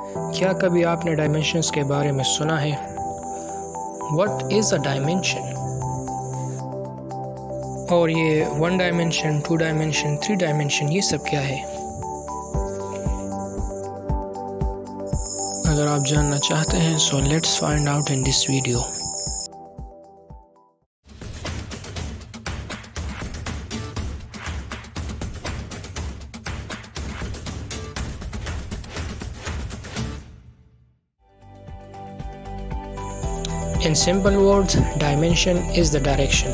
क्या कभी आपने डायमेंशंस के बारे में सुना है? What is a dimension? और ये 1 डायमेंशन, 2 डायमेंशन, 3 डायमेंशन, ये सब क्या है? अगर आप जानना चाहते हैं so let's find out in this video. In simple words, dimension is the direction.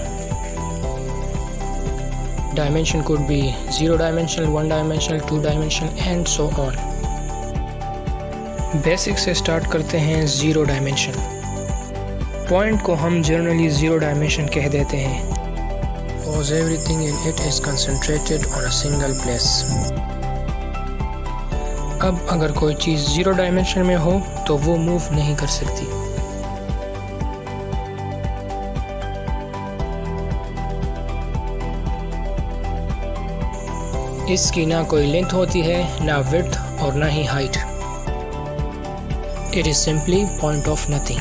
Dimension could be 0 dimensional, 1 dimensional, 2 dimensional and so on. Basic से स्टार्ट करते हैं 0 डायमेंशन। पॉइंट को हम जनरली 0 डायमेंशन कह देते हैं because everything in it is concentrated on a single place. अब अगर कोई चीज़ 0 डायमेंशन में हो तो वो मूव नहीं कर सकती। इसकी ना कोई लेंथ होती है, ना विड्थ और ना ही height. It is simply point of nothing.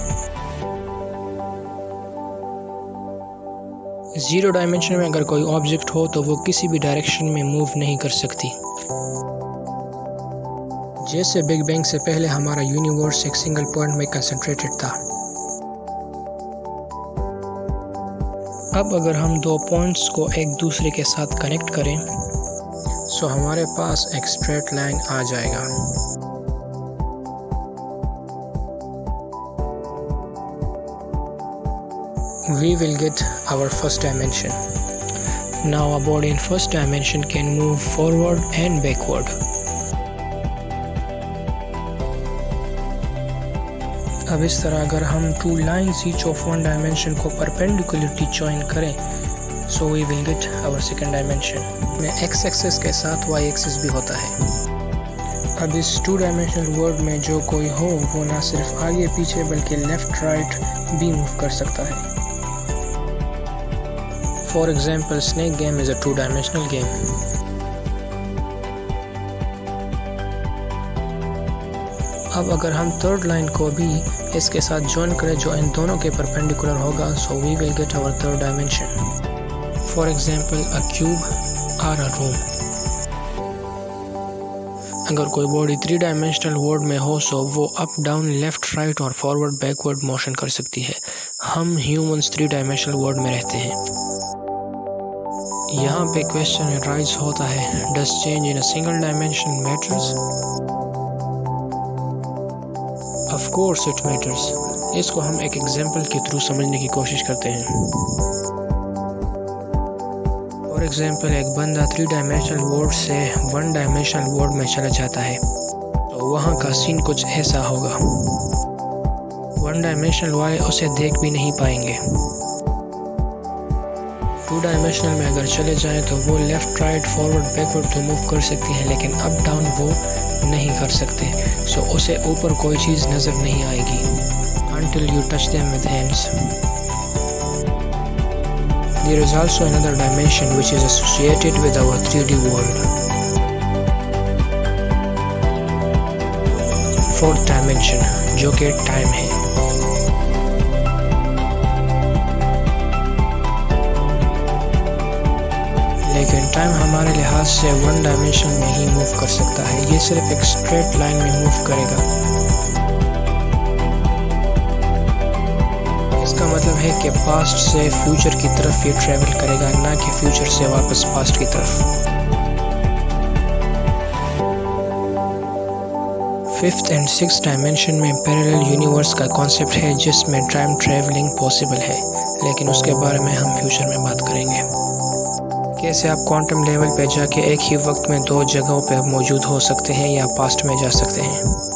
0 dimension में अगर कोई ऑब्जेक्ट हो तो वो किसी भी डायरेक्शन में मूव नहीं कर सकती। जैसे बिग बैंग से पहले हमारा यूनिवर्स एक सिंगल पॉइंट में कंसंट्रेटेड था। अब अगर हम 2 पॉइंट्स को एक दूसरे के साथ कनेक्ट करें सो हमारे पास एक स्ट्रेट लाइन आ जाएगा। We will get our first dimension. Now a body in first dimension can move forward and backward. अब इस तरह अगर हम 2 lines each of 1 dimension को perpendicularly join करें so we will get our second dimension. में x axis के साथ y एक्सिस भी होता है। अब इस 2 डायमेंशनल वर्ल्ड में जो कोई हो वो ना सिर्फ आगे पीछे बल्कि लेफ्ट राइट भी मूव कर सकता है। For example snake game is a 2 dimensional game. अब अगर हम 3rd लाइन को भी इसके साथ ज्वाइन करें जो इन दोनों के परपेंडिकुलर होगा so we will get our 3rd dimension. For example a cube और अ रूम। अगर कोई बॉडी 3 डायमेंशनल वर्ल्ड में हो सो वो अप डाउन लेफ्ट राइट और फॉरवर्ड बैकवर्ड मोशन कर सकती है। हम ह्यूमंस 3 डायमेंशनल वर्ल्ड में रहते हैं। यहाँ पे क्वेश्चन राइज होता है, does change in a single dimension matters? Of course it matters. इसको हम एक एग्जाम्पल के थ्रू समझने की कोशिश करते हैं। फॉर एग्जाम्पल एक बंदा 3 डायमेंशनल वर्ल्ड से 1 डायमेंशनल वर्ल्ड में चला जाता है तो वहाँ का सीन कुछ ऐसा होगा। 1 डायमेंशनल वाले उसे देख भी नहीं पाएंगे। 2 डायमेंशनल में अगर चले जाएं तो वो लेफ्ट राइट फॉरवर्ड बैकवर्ड तो मूव कर सकती हैं लेकिन अप डाउन वो नहीं कर सकते। सो उसे ऊपर कोई चीज़ नज़र नहीं आएगी until you touch them with hands. There is also another dimension which is associated with our 3D world. 4th dimension जो कि टाइम है। लेकिन टाइम हमारे लिहाज से 1 डायमेंशन में ही मूव कर सकता है। ये सिर्फ एक स्ट्रेट लाइन में मूव करेगा। इसका मतलब है कि पास्ट से फ्यूचर की तरफ ये ट्रैवल करेगा, ना कि फ्यूचर से वापस पास्ट की तरफ। 5th एंड 6th डायमेंशन में पैरेलल यूनिवर्स का कॉन्सेप्ट है जिसमें टाइम ट्रैवलिंग पॉसिबल है, लेकिन उसके बारे में हम फ्यूचर में बात करेंगे। कैसे आप क्वांटम लेवल पे जाके एक ही वक्त में 2 जगहों पे मौजूद हो सकते हैं या पास्ट में जा सकते हैं।